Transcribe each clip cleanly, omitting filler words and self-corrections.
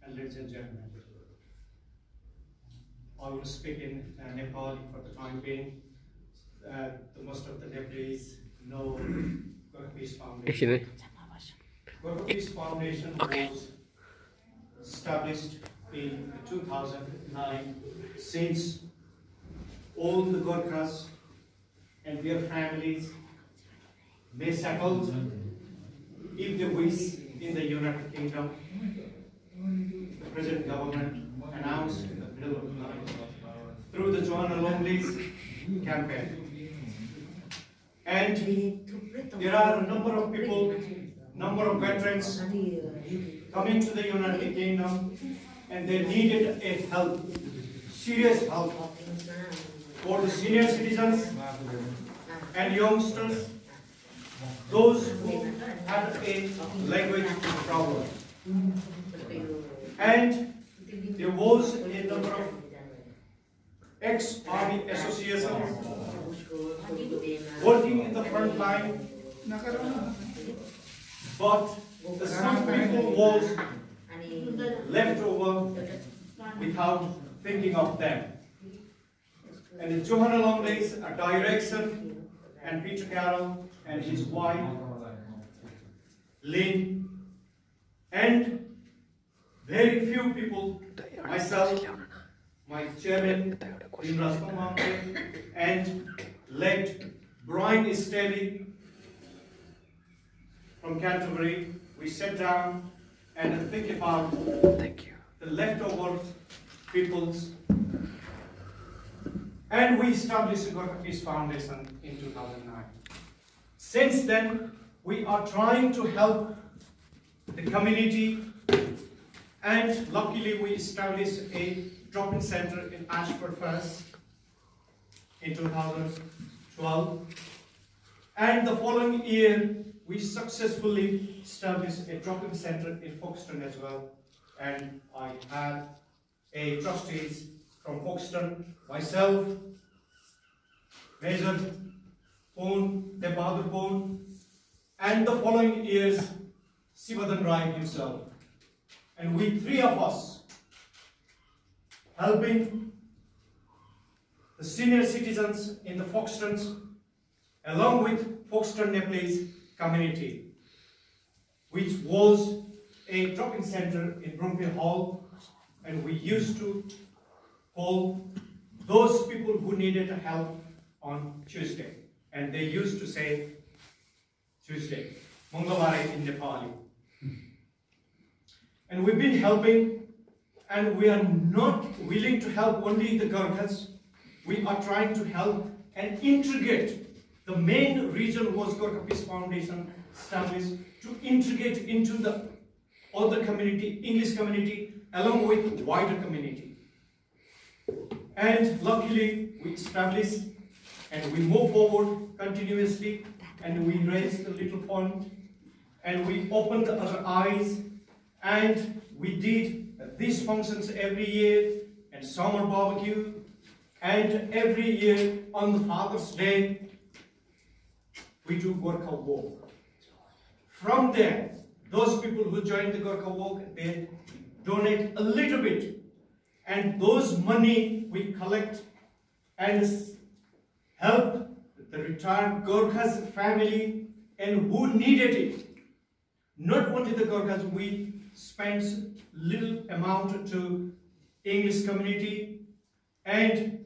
and ladies and gentlemen. I will speak in Nepali for the time being. The most of the Nepalese know Gorkha Peace Foundation. Gorkha Peace Foundation was established in 2009. Since all the Gorkhas and their families may settle, if they wish, in the United Kingdom, the present government announced in the middle of the night through the Joanna Lumley's campaign. And there are a number of people, number of veterans coming to the United Kingdom, and they needed a help, serious help for the senior citizens and youngsters, those who had a language problem. And there was a number of ex-army associations working in the front line, but some people was left over without thinking of them. And in Joanna Lumley's direction, and Peter Carroll and his wife Lynn, and very few people, myself, my chairman Imran Mamte, and led Brian Estelly from Canterbury, we sat down and think about the leftover peoples, and we established the Gorkha Peace Foundation in 2009. Since then, we are trying to help the community, and luckily we established a drop-in center in Ashford first in 2012, and the following year we successfully established a drop-in center in Folkestone as well, and I had a trustees from Folkestone, myself, Major Poon, Debadur Poon, and the following years Sivadan Rai himself, and we three of us helping the senior citizens in the Folkestones along with Folkestone Nepalese community, which was a drop-in center in Broomfield Hall, and we used to call those people who needed help on Tuesday, and they used to say Tuesday, Mangalwari in Nepali. And we've been helping, and we are not willing to help only the Gorkhas. We are trying to help and integrate. The main reason was Gorkha Peace Foundation established to integrate into the other community, English community, along with the wider community. And luckily, we established and we move forward continuously, and we raised a little fund, and we opened our eyes, and we did these functions every year, and summer barbecue, and every year on the Father's Day, we do Gorkha Walk. From there, those people who join the Gorkha Walk, they donate a little bit, and those money we collect and help the retired Gorkhas family and who needed it. Not only the Gorkhas, we spend little amount to English community and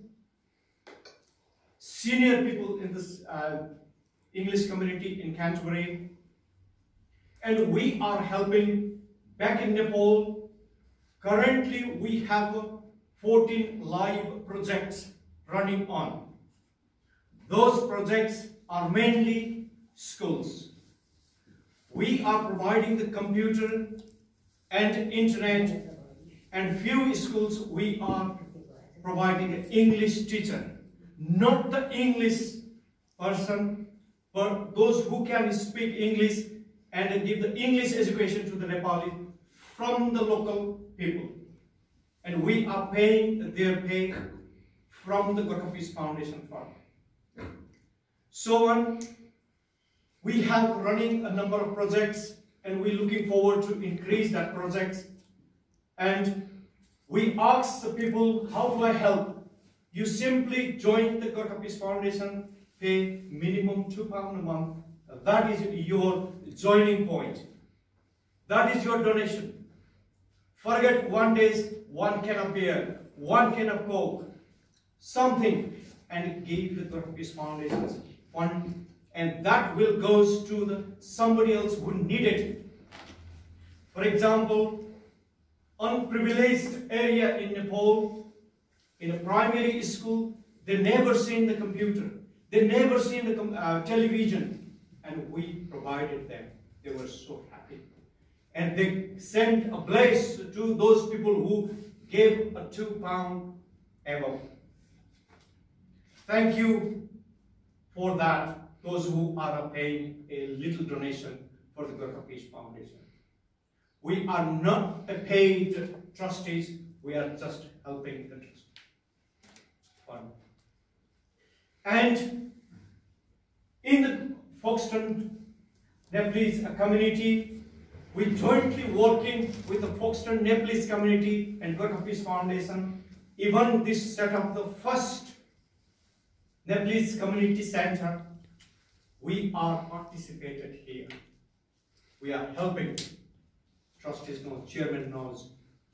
senior people in this English community in Canterbury, and we are helping back in Nepal. Currently we have 14 live projects running on. Those projects are mainly schools. We are providing the computer and internet, and few schools we are providing an English teacher, not the English person, but those who can speak English and give the English education to the Nepali from the local people. And we are paying their pay from the Gorkha Peace Foundation Fund. So on, we have running a number of projects, and we're looking forward to increase that project. And we ask the people, how do I help? You simply join the Gorkha Peace Foundation, pay minimum £2 a month. That is your joining point. That is your donation. Forget 1 day, 1 can of beer, 1 can of Coke, something, and give the Gorkha Peace Foundation's fund, and that will goes to somebody else who need it. For example, unprivileged area in Nepal, in a primary school, they never seen the computer, they never seen the television, and we provided them. They were so happy. And they sent a bless to those people who gave a £2 ever. Thank you for that, those who are paying a little donation for the Gorkha Peace Foundation. We are not a paid trustees, we are just helping the trust fund. And in the Folkestone Nepalese community, we jointly working with the Folkestone Nepalese community and Gorkha Peace Foundation. Even this set up the first Nepalese community center, we are participated here. We are helping. Trustees know, chairman knows.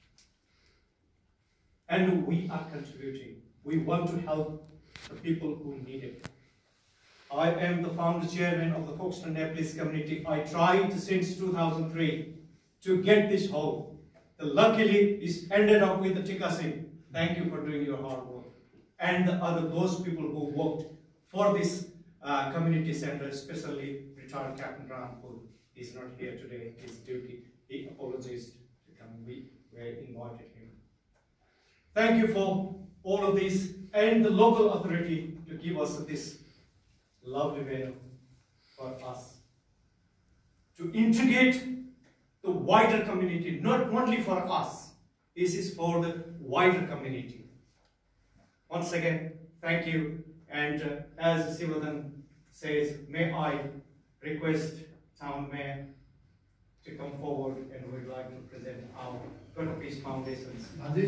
And we are contributing. We want to help the people who need it. I am the founder chairman of the Folkestone Nepalese community. I tried since 2003 to get this home. Luckily, it's ended up with the Tikasi. Thank you for doing your hard work. And those people who worked for this community center, especially retired Captain Ram, who is not here today, his duty. He apologized to come. We invited him. Thank you for all of this and the local authority to give us this lovely venue for us to integrate the wider community, not only for us. This is for the wider community. Once again, thank you. And as Sivadan says, may I request Town Mayor to come forward, and we'd like to present our Gorkha Peace Foundation's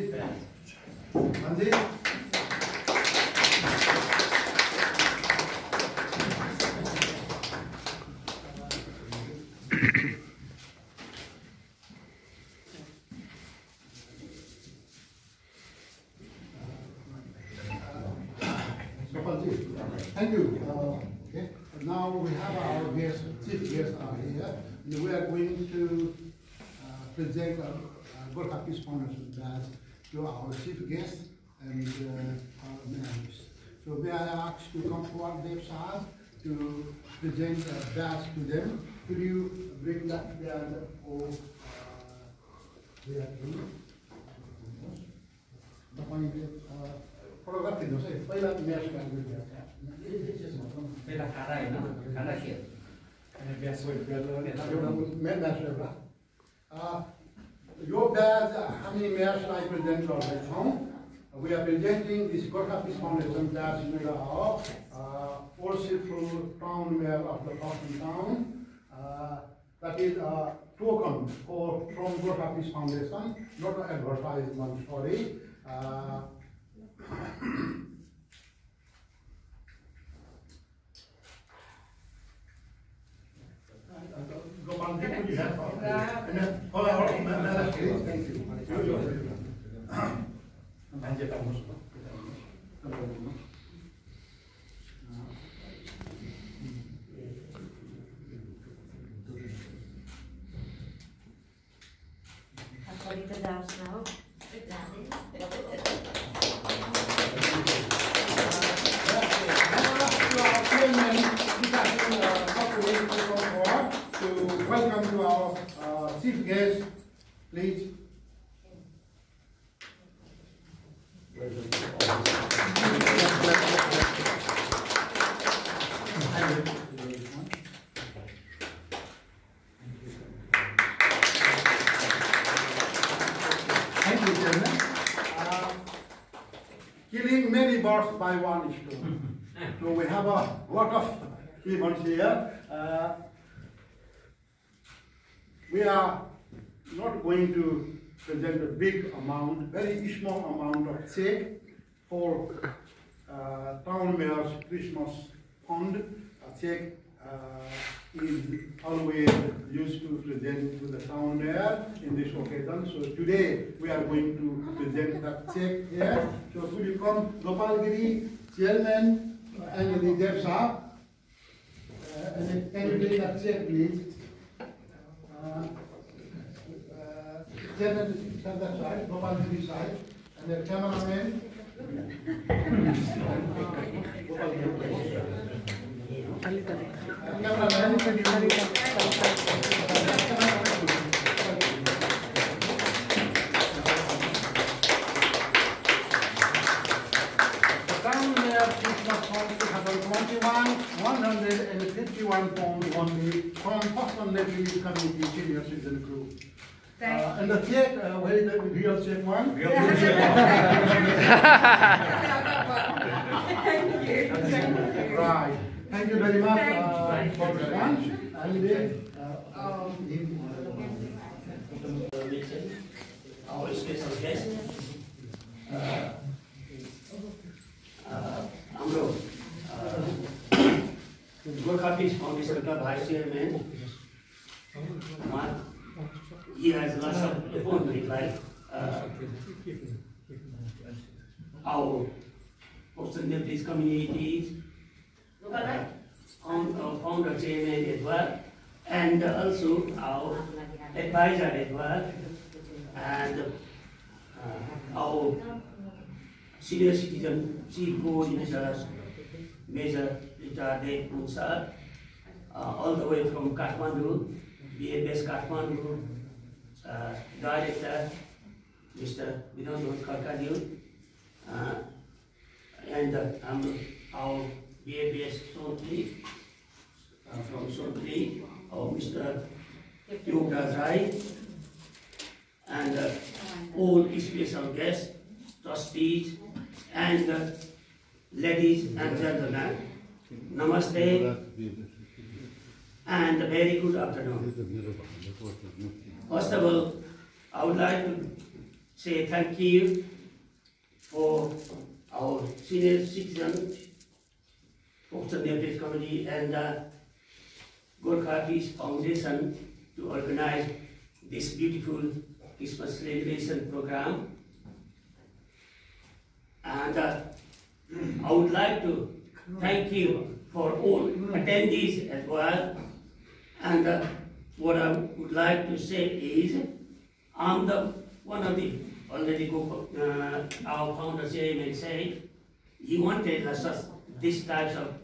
Thank you. Okay. Now we have our guests, chief guests are here. We are going to present Gorkha Peace Foundation badge to our chief guest and our members. So may I ask to come forward, Dev Sahab, to present a badge to them. Could you bring that badge for their team? Photograph दिनुहोस् है पहिला match गर्नु पहिला खाना हैन खाना के अनि batch गर्नु एउटा म्याच एउटा यो ब्याच हामी म्याचलाई प्रेजेन्ट गर्दैछौँ. We are presenting this Gorkha Peace Foundation badge made of worshipful town mayor of the Folkestone town. That is a token from Gorkha Peace Foundation, not an advertisement, sorry. Gopal, could you have and then hold on, please. Thank you. To welcome to our chief guest, please. Thank you, Chairman. Killing many birds by one stone. So we have a lot of people here. We are not going to present a big amount, very small amount of check for town mayor's Christmas fund. A check is always used to present to the town mayor in this occasion. So today we are going to present that check here. So could you come, Gopalgiri, Chairman, and the Dev Saab, and can you bring that check, please? Chairman, stand that side, Gopalgiri side, and the cameraman. From Boston Nepali Community Senior Citizen Group. And the check, where is the real check one? Thank you. Right. Thank you very much for the lunch. Our special guest, हाम्रो Gorkha Peace Foundation का Vice Chairman, he has lots of appointments like our Boston Nepalese communities, founder chairman as well, and also our advisor as well, and our senior citizen chief coordinator, Major Richard Dev Munsar, all the way from Kathmandu, BABS Kathmandu, Director, Mr. Vinod Kharkadiu, and our BABS Sontli, from Sontli, Mr. Yogaraj Rai, and all special guests, trustees, and ladies and gentlemen, namaste, and a very good afternoon. First of all, I would like to say thank you for our senior citizens, Boston Nepalese Committee, and Gorkha Peace Foundation to organize this beautiful Christmas celebration program. And I would like to thank you for all attendees as well. And what I would like to say is, I'm one of the already our founder chairman said he wanted this type of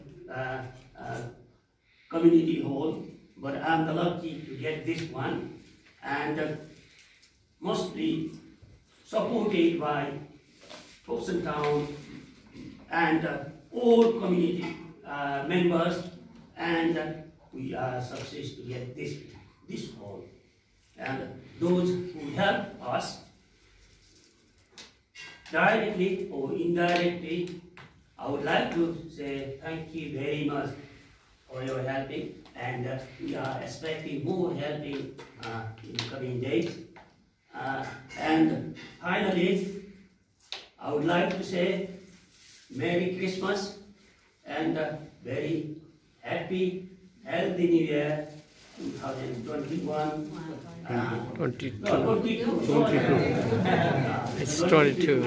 community hall, but I'm the lucky to get this one, and mostly supported by Boston Town and all community members, and we are success to get this hall. And those who help us directly or indirectly, I would like to say thank you very much for your helping, and we are expecting more helping in the coming days. And finally, I would like to say Merry Christmas and very happy, healthy New Year 2021. 22. No, 22. It's 22.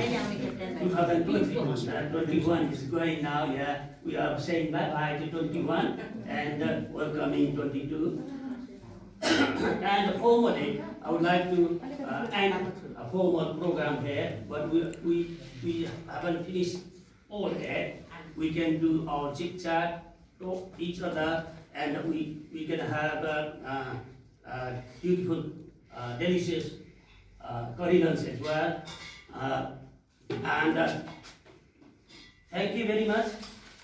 2021 is going now, yeah. We are saying bye-bye to 21 and welcoming 22. And formally, I would like to end a formal program here, but we haven't finished all that. We can do our chit-chat, talk each other, and we can have beautiful, delicious corridors as well. And thank you very much.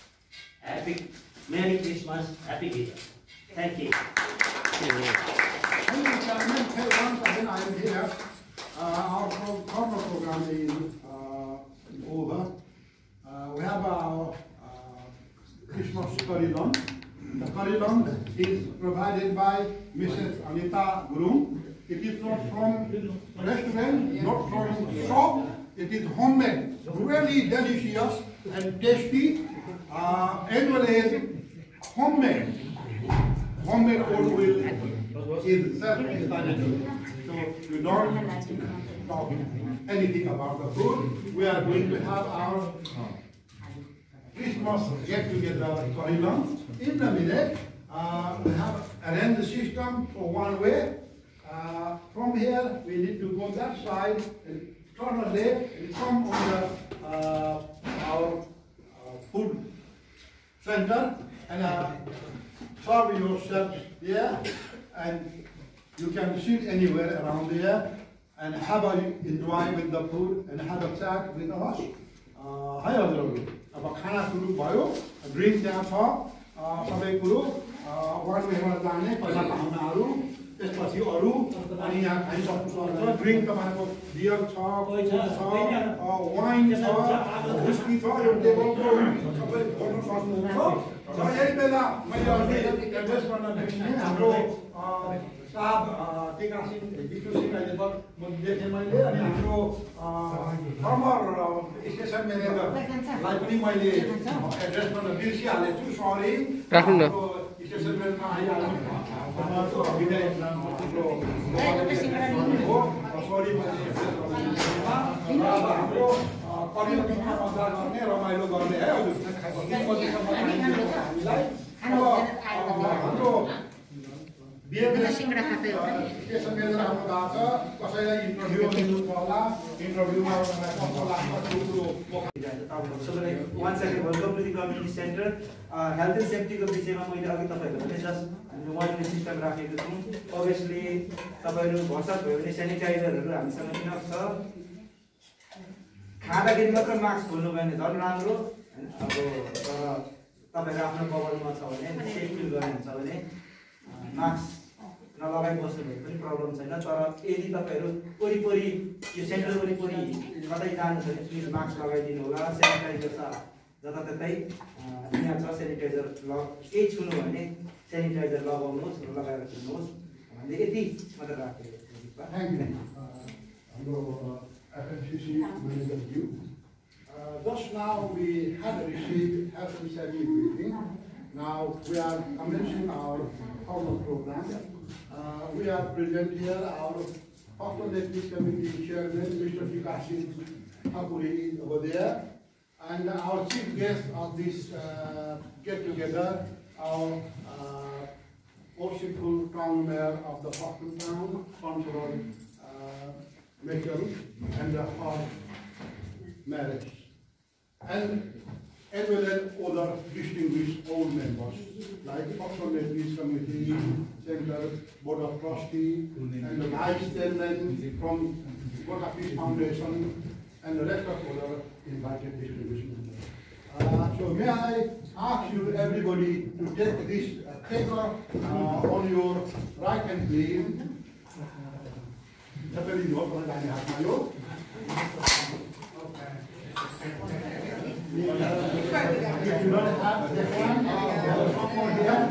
Merry Christmas, Happy New Year. Thank you. Thank you, Chairman. Once again, I am here. Our corporate program is over. We have our Christmas curriculum. The curriculum is provided by Mrs. Anita Gurung. It is not from restaurant, not from shop. It is homemade, really delicious and tasty, as well as homemade. Homemade olive oil is self-explanatory. So you don't talk anything about the food. We are going to have our Christmas get-together curriculum. In a minute, we have arranged the system for one way. From here, we need to go that side, and turn a left, and come on the, our food center, and serve yourself there, and you can sit anywhere around there, and have a enjoy with the food, and have a chat with us. Hi, everyone. अब खाना सुरु भयो drink त्यहाँ छ सबै कुरो वान वेमा जाने पहिला पाहुनाहरू त्यसपछि अरु अनि यहाँ खाइसक्नुहुन्छ ड्रिंक तपाईको बियर छ वाइन छ व्हिस्की छ यो टेबलको सबै गर्न सक्नुहुन्छ र यही बेला मैले अघि एड्रेस गर्न बिर्सिएँ हाम्रो साहब टेकासिङ विष्णुसिंह अहिले म देखेँ मैले अनि हाम्रो फर्मर स्टेसन म्यानेजरलाई पनि मैले एड्रेस गर्न बिर्सिहालेछु सरी राख्नु न स्टेसन म्यानेजरमा आइहाल्नु विधायक हाम्रो सरी मैले एड्रेस गर्न हाम्रो परिवारमा मजा गर्ने रमाइलो गर्ने है हजुर हामीलाई हाम्रो स्टेसन म्यानेजर हाम्रो भएको छ कसैलाई इन्टरभ्यू दिनु होला इन्टरभ्यूमा कस्तो लाग्छ त्यो कुरो सबैलाई one second welcome to the community centre health and सेफ्टीको विषयमा मैले अघि तपाईँहरूको भने जस्ट वाइल्ड सिस्टम राखेको छौँ अभियसली तपाईँहरू भर्साद भयो भने सेनिटाइजरहरू हामीसँग इनफ छ खाँदाखेरि मात्र मास्क खोल्नु भयो भने झन् राम्रो अब तपाईँहरू आफ्नो बबलमा छ भने सेफ फिल गर्नुहुन्छ भने मास्क नलगाइ बस्नु भने पनि प्रब्लम छैन तर यदि तपाईँहरू वरिपरि यो सेन्टर वरिपरि कतै जानु छ भने प्लिज मास्क लगाइदिनु होला सेनिटाइजर छ जताततै यहाँ छ सेनिटाइजर केही छुनु भने सेनिटाइजर लगाउनुहोस् र लगाएर हिँड्नुहोस् भन्दै यति मात्र राखेको FMCC manager view. Just now we had received health and safety briefing. Now we are commencing our formal program. We are present here our Hospital Ethics Committee Chairman, Mr. Tikashin Thapuri over there, and our chief guest of this get-together, our worshipful town mayor of the Hospital town, Councillor Mitchell, and the Hall marriage, and as well as other distinguished old members like Hospital Ethics Committee, Center, Board of Trustees, and the Vice Chairman from Golka Peace Foundation, and the rest of other invited distinguished members. So may I ask you, everybody, to take this paper on your right hand, please. If you don't have this one, someone here,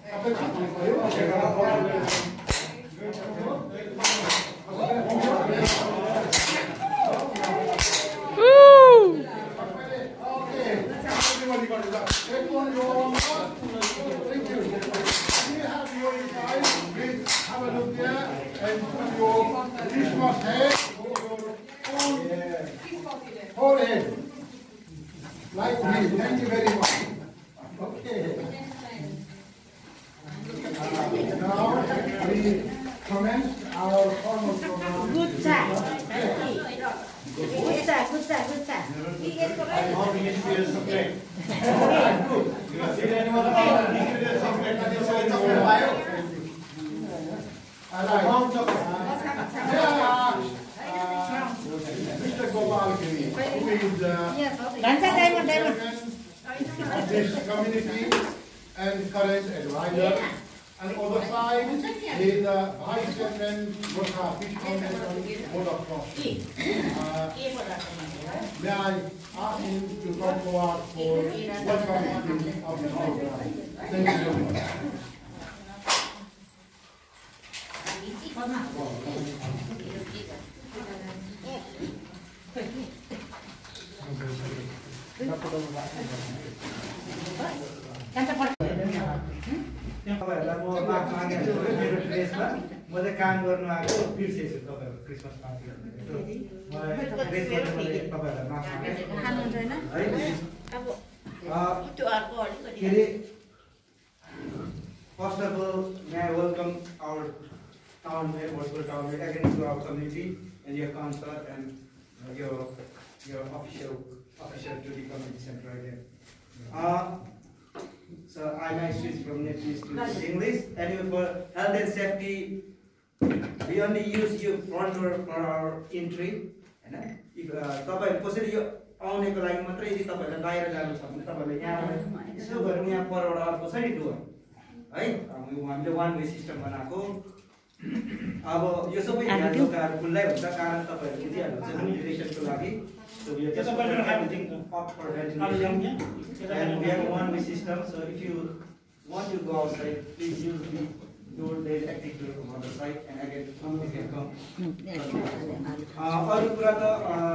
okay, everybody got it up. Take one your thank you. You have your inside, please have a look there and put your Christmas head over your whole head. Like me, thank you very much. Okay. Now we commence our formal program. Good job. Good job. I hope you experience some great. Good. Did anyone experience some great? Mr. Gopal Giri, who is the this community and current advisor, and on the side is the Vice Chairman, Golka Peace Foundation, Board of Trustees. May I ask him to come forward for welcoming of this program. Thank you very much. तपाईँहरूलाई म माफ मागेको छु मेरो ड्रेसमा म चाहिँ काम गर्नु आएको बिर्सेछु तपाईँहरू क्रिसमस पार्टी मलाई ड्रेस गर्नु मैले तपाईँहरूलाई माफ मागेको है First of all, may I welcome our town mayor, Wolfsburg town mayor, again to our community and your concert and your official to the community center again. So I might switch from Nepalese to English. Anyway, for health and safety, we only use your front door for our entry. And if तपाईहरु कसरी यो आउनेको लागि मात्रै यदि तपाईहरुलाई बाहिर जानु छ भने तपाईहरुले यहाँ यसो गर्नु यहाँ परबाट अर्को छ नि डोर है हामीले वान वे सिस्टम बनाएको अब यो सबै यहाँ दोकानहरु खुल्लै हुन्छ कारण तपाईहरु बुझिहाल्नु हुन्छ ड्युरेसनको लागि so we are just everything up for ventilation and we have a one way system so if you want to go outside please use the door there is active door from other side and again you can come अरु कुरा त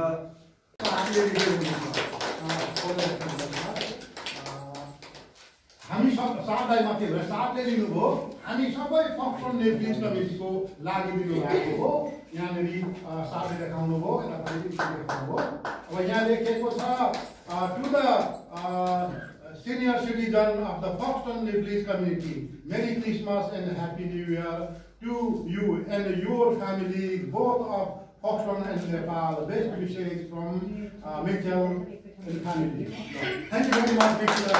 हामी सब साथलाई मात्रै हो साथले लिनुभयो हामी सबै फक्सन नेप्लिज कमिटीको लागि दिनुभएको हो यहाँनिर साथले देखाउनु भयो यता पनि देखाउनु भयो अब यहाँ लेखेको छ to the senior citizen of the Foxton Nepalese community, Merry Christmas and Happy New Year to you and your family, both of Foxton and Nepal. Best wishes from Mitchell and family. Thank you very much, Mitchell.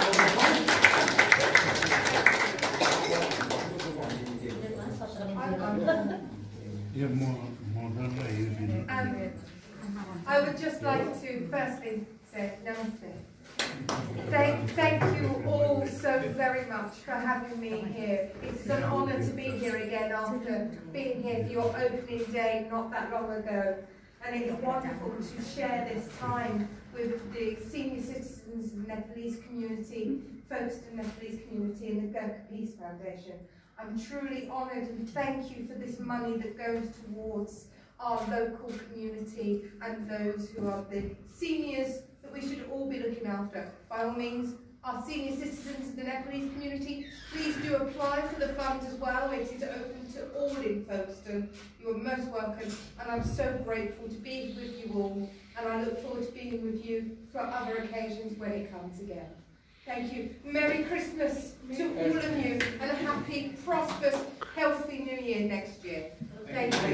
I would just like to firstly say namaste. Thank you all so very much for having me here. It's an honour to be here again after being here for your opening day not that long ago. And it's wonderful to share this time with the senior citizens of the Nepalese community, Folkestone Nepalese community and the Gurkha Peace Foundation. I'm truly honoured and thank you for this money that goes towards our local community and those who are the seniors that we should all be looking after. By all means, our senior citizens of the Nepalese community, please do apply for the funds as well. It is open to all in Folkestone. You are most welcome and I'm so grateful to be with you all and I look forward to being with you for other occasions when it comes again. Thank you. Merry Christmas to all of you and a happy, prosperous, healthy New Year next year. Thank you.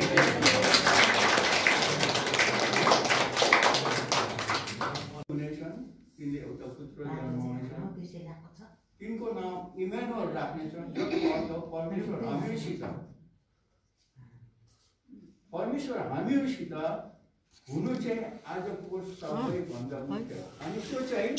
तिनको नाम Emmanuel राख्नेछन् जसको अर्थ परमेश्वर हामीसित परमेश्वर हामीसित हुनु चाहिँ आजको सबैभन्दा मुख्य अनि त्यो चाहिँ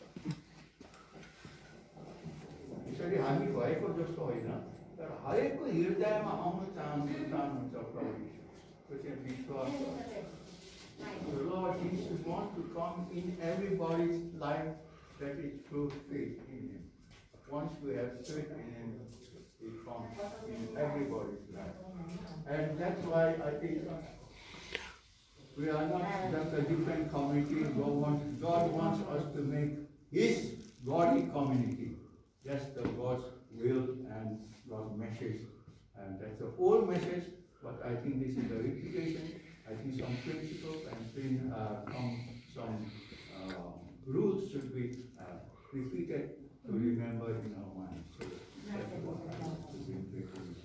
यसरी हामी भएको जस्तो होइन तर हरेकको हृदयमा आउन चाहनुहुन्छ प्रभु त्यो चाहिँ विश्वास हो The Lord Jesus wants to come in everybody's life that is through faith in Him. Once we have faith in Him, He comes in everybody's life. And that's why I think we are not just a different community. God wants us to make His godly community. That's the God's will and God's message. And that's the old message, but I think this is a repetition. I think some principles and some rules should be repeated to remember in our minds. So that's what I want to bring people to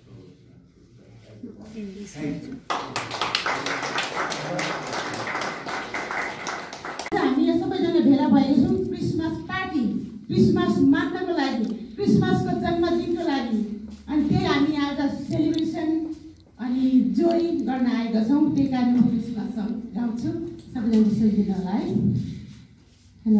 Thank you. हामी सबैजना भेला भएका छौँ Christmas party Christmas मान्नको लागि क्रिसमसको जन्मदिनको लागि अनि त्यही हामी आज सेलिब्रेसन अनि जोई गर्न आएका छौँ त्यही कारण म क्रिसमस सङ गाउँछु सबैजना सुनिदिनु होला है हेलो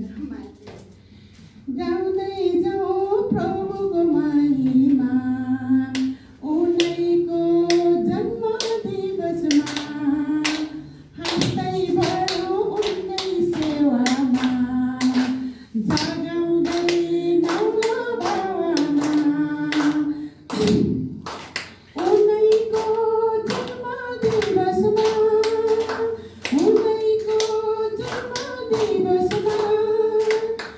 गाउँदै जाउँ प्रभुको महिमा उनैको जन्म दिवसमा हाँस्दै भरौँ उनै सेवामा जगाउँदै नौलो भावना उनैको जन्म दिवसमा उनैको जन्म दिवसमा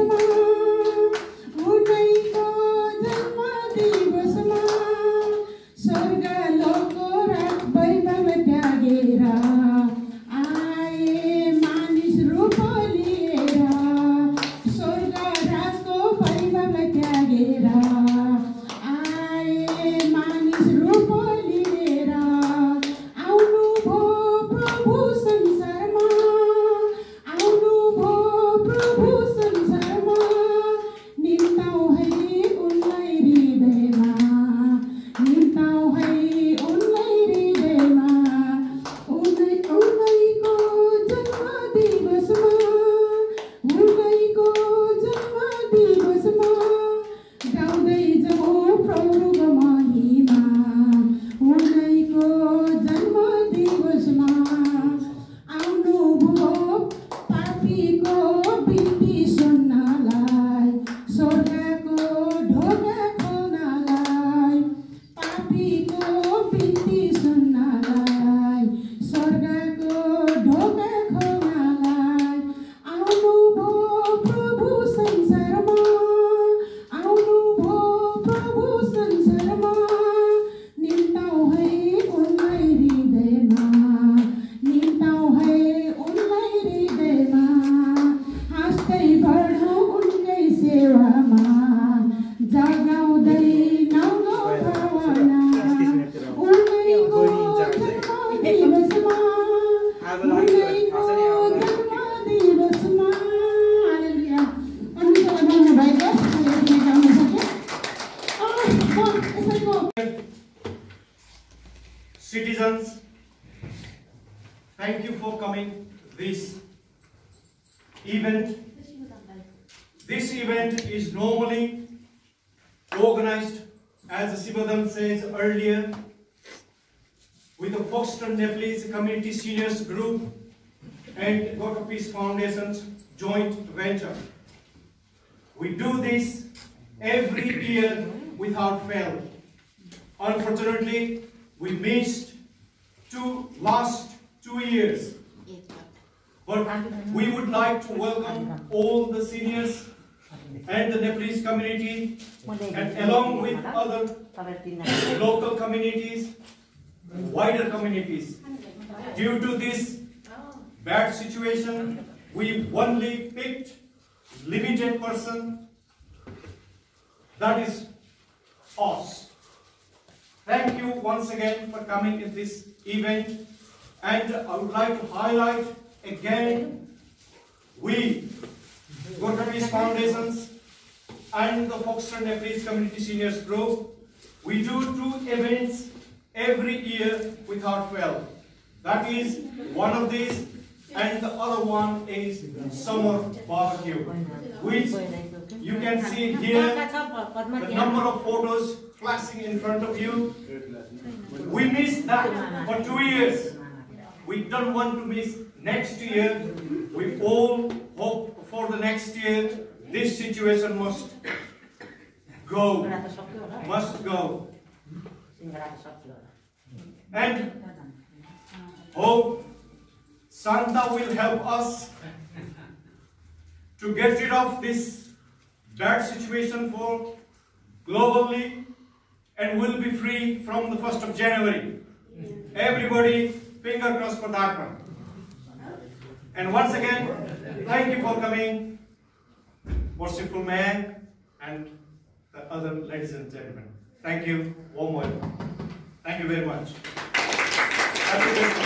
दिवसमा उनैको जन्म दिवसमा स्वर्ग लोकको रात वैभव त्यागेर आए मानिस रूप लिएर स्वर्ग राजको वैभव त्यागेर आए मानिस रूप लिएर आउनुभयो प्रभु संसारमा आउनुभयो प्रभु संसारमा निम्ताउ है उनलाई हृदयमा निम्ताउ है उनलाई हृदयमा उनैको जन्म दिवसमा उनैको जन्म दिवसमा गाउँदै जाऊ प्रभुको महिमा उनैको जन्म दिवसमा आउनुभयो पापीको बिन्ती सुन्नलाई स्वर्गको ढोका खोल्नलाई पापीको बिन्ती सुन्नलाई स्वर्गको ढोका खोल्नलाई आउनुभयो प्रभु संसारमा आउनुभयो प्रभु संसारमा निम्ताउ है उनलाई हृदयमा निम्ताउ है उनलाई हृदयमा हाँस्दै बढौँ उनकै सेवामा जगाउँदै नौलो भावना उनैको जन्म दिवसमा उनैको जन्म दिवसमा हालेलुया अन्त्यमा भन्नुभएको अहिले गाउन सके यसैको Citizens, thank you for coming this event. This event is normally organized, as Sibadan says earlier, with the Foxton Nepalese Community Seniors Group and God of Peace Foundation's joint venture. We do this every year without fail. Unfortunately, we missed last 2 years. But we would like to welcome all the seniors and the Nepalese community, and along with other local communities, wider communities. Due to this bad situation, we only picked limited person, that is us. Thank you once again for coming to this event, and I would like to highlight again, we, God of Peace Foundations and the Foxton Nepalese Community Seniors Group, we do 2 events every year without fail. That is one of these, and the other one is summer barbecue, which you can see here, the number of photos flashing in front of you. We missed that for 2 years. We don't want to miss next year. We all hope for the next year. This situation must go. And hope Santa will help us to get rid of this bad situation for globally, and will be free from the 1st of January. Everybody, finger crossed for that one. And once again, thank you for coming, Worshipful Man and the other ladies and gentlemen. Thank you, warm welcome. Thank you very much. Happy Christmas.